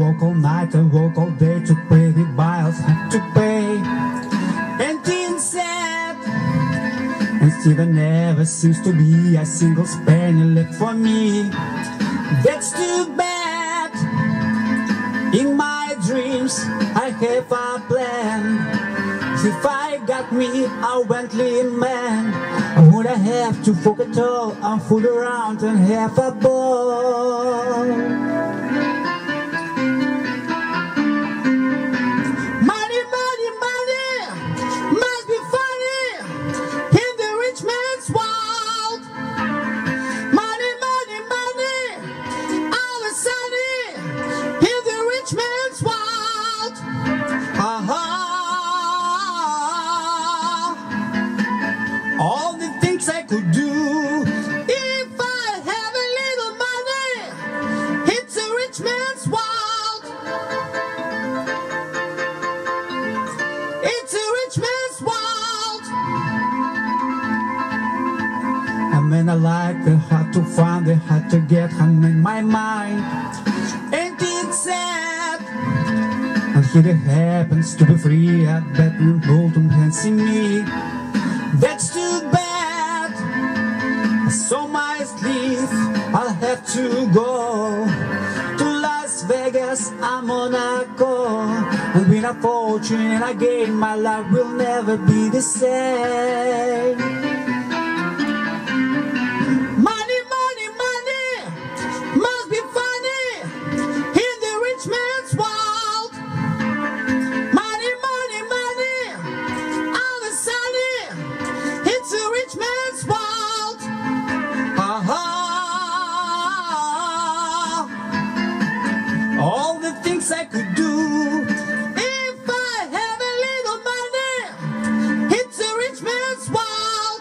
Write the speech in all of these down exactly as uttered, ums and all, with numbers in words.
work all night, I work all day to pay the bills, have to pay. And things sad, and still there never seems to be a single penny left for me. That's too bad. In my dreams I have a plan. If I got me a Bentley man, I would I have to fuck it all and fool around and have a ball. Money, money, money must be funny in the rich man's world. Money, money, money, always sunny in the rich man's world. Uh-huh. All the things I could do if I have a little money. It's a rich man's world. It's a rich man's world. And when I like the hard to find, the hard to get, and in my mind, ain't it sad? And here it happens to be free at bedroom, golden hands in me. That's too bad. So my sleep, I'll have to go to Las Vegas and Monaco and win a fortune, and again my life will never be the same. Money, money, money must be funny in the rich man's world. Money, money, money, always sunny. It's a rich man's world. Uh-huh. All the things I could do if I have a little money. It's a rich man's world.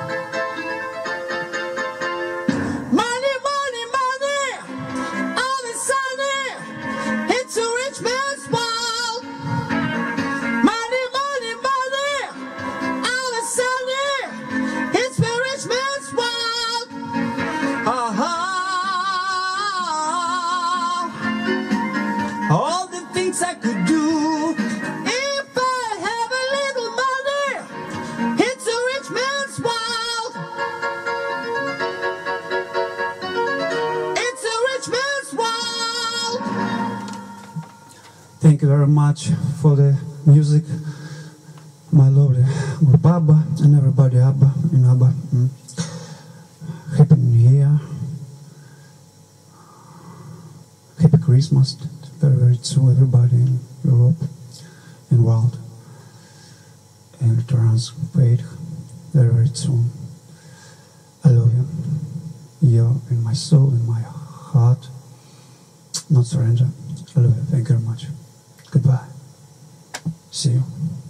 Money, money, money, always sunny. It's a rich man's world. Money, money, money, always sunny. It's the rich man's world. Uh-huh. All the things I could do if I have a little money. It's a rich man's world. It's a rich man's world. Thank you very much for the music, my lovely group ABBA and everybody ABBA in ABBA. Mm. Happy New Year. Happy Christmas. Very, very soon, everybody in Europe and world. And returns paid very, very soon. I love you. You're in my soul, in my heart. Not surrender. I love you. Thank you very much. Goodbye. See you.